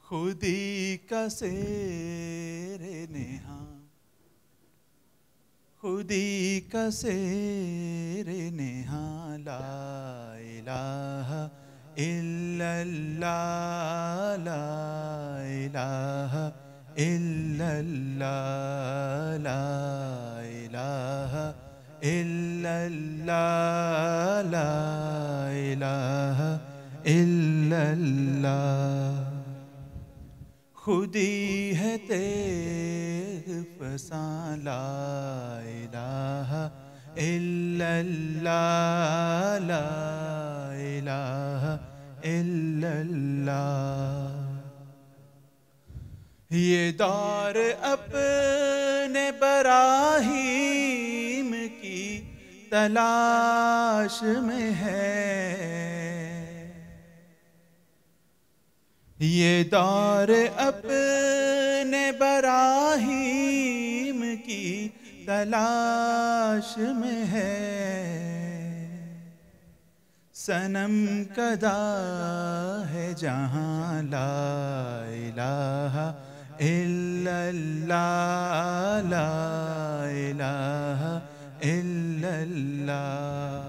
खुदी का सेरे नेहा, खुदी का सेरे नेहा, ला इलाहा इल्लल्लाह, ला इलाहा इल्लल्लाह, ला इलाहा इल्लल्लाह, ला इलाहा इल्लल्लाह। खुदी है तेग फसां, ला इलाहा इल्लल्लाह, ला इलाहा इल्लल्लाह। ये दौर अपने बराहीम की तलाश में है, ये दौर अपने बराहीम की तलाश में है। सनम कदा है जहाँ, ला इलाहा इल्लल्लाह, ला इलाहा इल्लल्लाह।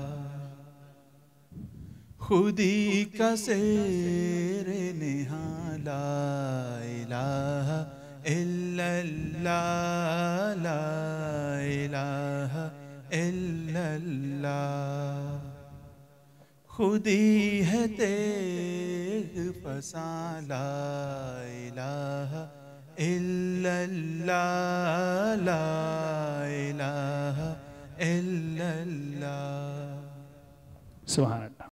खुदी का सेरे नेहा, ला इलाहा इल्लल्लाह, ला इलाहा इल्लल्लाह। खुदी है तेग फसां, ला इलाहा इल्लल्लाह, ला इलाहा इल्लल्लाह। सुभान अल्लाह।